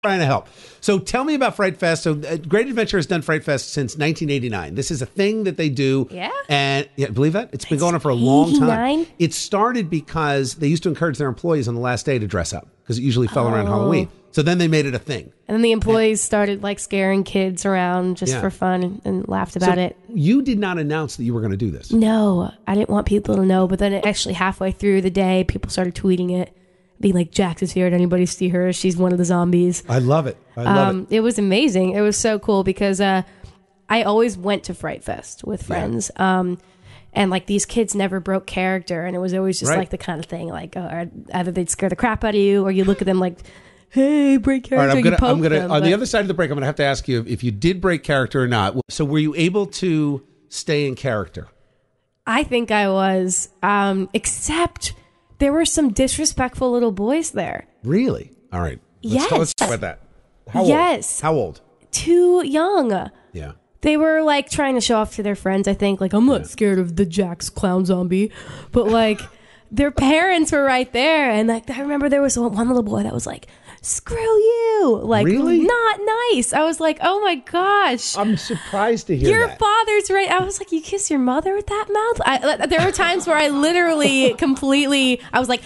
trying to help. So tell me about Fright Fest. So Great Adventure has done Fright Fest since 1989. This is a thing that they do. Yeah. And believe that? It's been going on for a long time. 89? It started because they used to encourage their employees on the last day to dress up because it usually fell around Halloween. So then they made it a thing. And then the employees started like scaring kids around just for fun and laughed about it. You did not announce that you were going to do this. No, I didn't want people to know. But then actually halfway through the day, people started tweeting it, being like, Jax is here. Did anybody see her? She's one of the zombies. I love it. I love it. It was amazing. It was so cool because I always went to Fright Fest with friends. And like these kids never broke character. And it was always just like the kind of thing like either they'd scare the crap out of you or you look at them like, hey, break character. All right, I'm gonna them, on the other side of the break, I'm going to have to ask you if you did break character or not. So were you able to stay in character? I think I was, except there were some disrespectful little boys there. Really? All right. Let's talk about that. How old? How old? Too young. Yeah. They were like trying to show off to their friends, I think. Like, I'm not scared of the Jax clown zombie. But like, their parents were right there. And like, I remember there was one little boy that was like, screw you. Like, really? Not nice. I was like, oh my gosh. I'm surprised to hear your that. father's right. I was like, you kiss your mother with that mouth? There were times where I literally completely, I was like,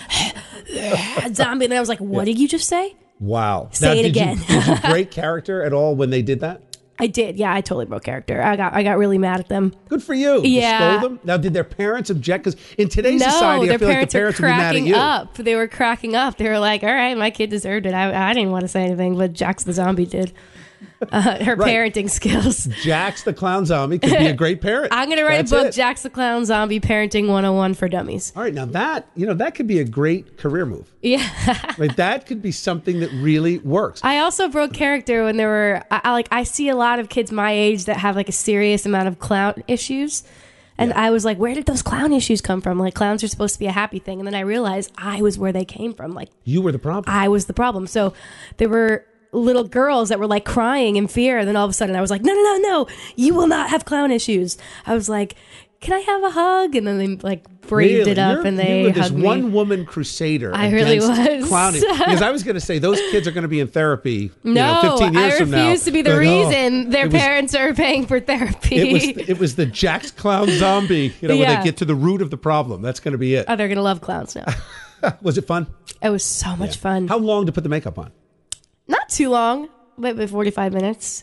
zombie. And I was like, what did you just say? Wow. Say it again. Did you break character at all when they did that? I did. Yeah, I totally broke character. I got really mad at them. Good for you. Yeah. You stole them? Now, did their parents object? Because in today's society, I feel like the parents would be mad at you. Up. They were cracking up. They were like, all right, my kid deserved it. I didn't want to say anything, but Jax the zombie did. Her parenting skills. Jax the clown zombie could be a great parent. I'm going to write a book, Jax the Clown Zombie Parenting 101 for Dummies. All right, now that could be a great career move. Yeah. Like that could be something that really works. I also broke character when there were, I see a lot of kids my age that have like a serious amount of clown issues. And I was like, where did those clown issues come from? Like, clowns are supposed to be a happy thing. And then I realized I was where they came from. Like, you were the problem. I was the problem. So there were little girls that were like crying in fear. And then all of a sudden I was like, no, you will not have clown issues. I was like, can I have a hug? And then they like braved it up and they you were this hugged me. one woman crusader. I really was. Clowning. Because I was going to say those kids are going to be in therapy. 15 years from now. I refuse to be the reason their parents are paying for therapy. It was the Jax clown zombie. When they get to the root of the problem, that's going to be it. Oh, they're going to love clowns now. Was it fun? It was so much fun. How long to put the makeup on? Not too long, maybe 45 minutes.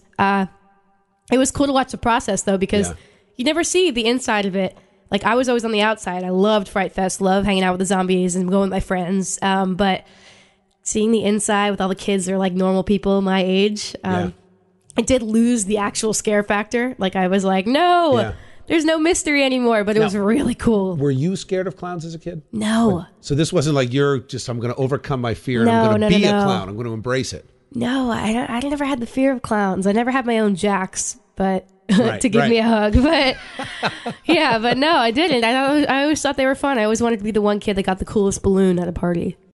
It was cool to watch the process, though, because you never see the inside of it. Like, I was always on the outside. I loved Fright Fest, loved hanging out with the zombies and going with my friends. But seeing the inside with all the kids that are like normal people my age, I did lose the actual scare factor. Like, I was like, no, there's no mystery anymore. But it was really cool. Were you scared of clowns as a kid? No. So this wasn't like I'm going to overcome my fear and I'm going to be a clown. I'm going to embrace it. No, I never had the fear of clowns. I never had my own Jax, but to give me a hug. But but no, I didn't. I always thought they were fun. I always wanted to be the one kid that got the coolest balloon at a party.